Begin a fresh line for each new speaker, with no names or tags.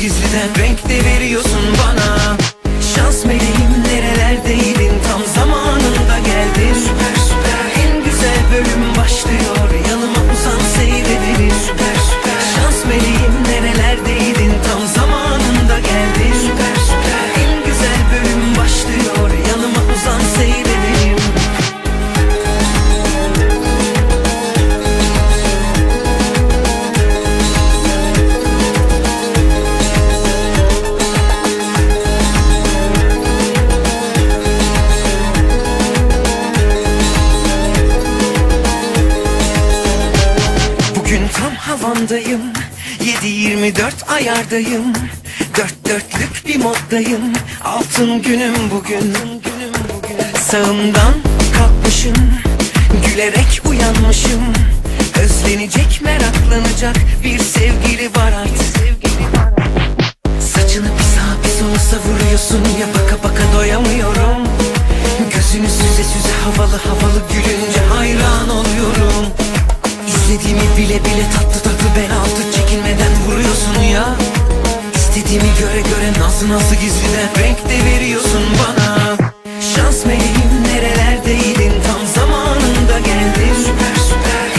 gizliden renk de veriyorsun bana. Şans meleğim, nerelerdeydin, tam zamanında geldin. Süper süper, en güzel bölüm başlıyor, yanıma uzan seyredelim. Süper süper, şans meleğim, nerelerdeydin, tam zamanında geldin. Süper süper, en güzel bölüm başlıyor, yanıma uzan seyredelim. Bugün tam havamdayım, 7/24 ayardayım. Dört dörtlük bir moddayım, altın günüm bugün. Sağımdan kalkmışım, gülerek uyanmışım. Özlenecek, meraklanacak bir sevgili var artık. Saçını bir sağa bir sola savuruyorsun ya, baka baka doyamıyorum. Gözünü süze süze havalı havalı gülünce hayran oluyorum. İstediğimi bile bile tatlı tatlı ben altı çekinmeden vuruyorsun ya. İstediğimi göre göre nazlı nazlı gizliden renk de veriyorsun bana. Şans meleğim, nerelerdeydin, tam zamanında geldin. Süper süper,